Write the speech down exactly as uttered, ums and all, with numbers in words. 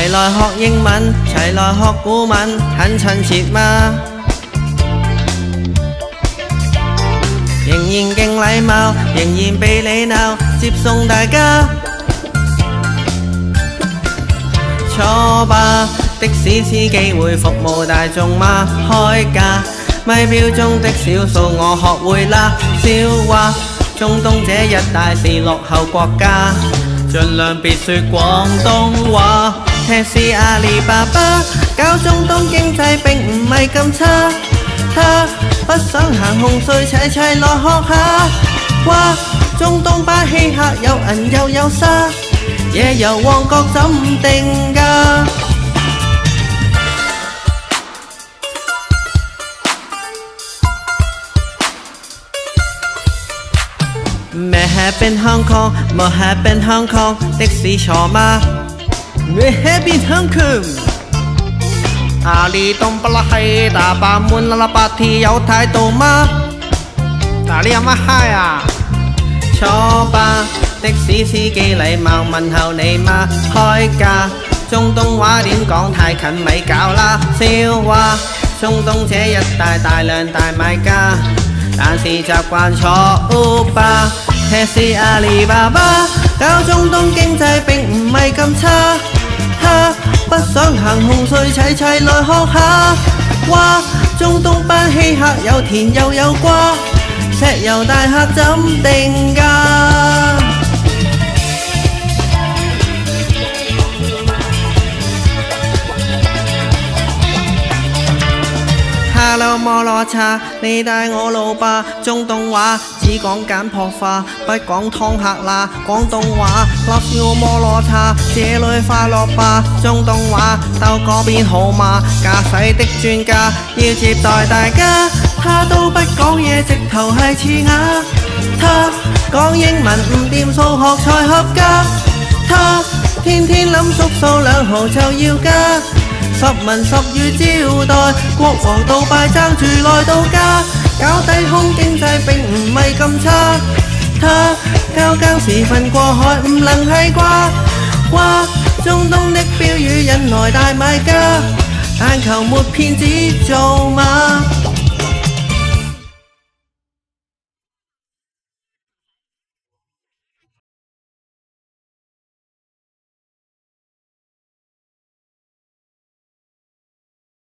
齊來學英文，齊來學古文，很親切嗎？仍然勁禮貌，仍然被你鬧，接送大家。坐吧，的士司機會服務大眾嗎？開價，咪錶中的少數我學會啦。笑話，中東這一帶是落後國家，盡量別說廣東話。騎士阿里巴巴搞中東經濟並唔係咁差，他不想行紅隧，齊齊來學下。哇！中東巴希客有銀又有沙，夜遊旺角怎定價？Mayhap in Hong Kong, Mayhap in Hong Kong， 的士坐嗎 ？Mayhap in Hong Kong。阿里東不拉閪，大把滿啦啦白 T 有態度嗎？嗱你有乜嗨啊？坐吧，的士司機禮貌問候你嗎？開價，中東話點講太近咪搞啦。笑話，中東這一帶大量大買家，但是習慣坐 Uber。騎士阿里巴巴搞中東經濟並唔係咁差，他不想行紅隧，齊齊來學下。哇！中東班希客有田又有瓜，石油大客怎定價？Hello 摩羅茶，你帶我路吧。中東話只講簡樸化，不講湯客啦。廣東話 Love you 摩羅茶，這裏快樂吧。中東話鬥嗰邊好嘛？駕駛的專家要接待大家，他都不講嘢，直頭係刺牙。他講英文唔掂，數學才合格。他天天諗縮數兩毫就要加。十文十語招待國王杜拜爭住來度假，搞低空經濟並唔係咁差。他交更時分過海唔能係啩？哇！中東的標語引來大買家，但求沒騙子做馬。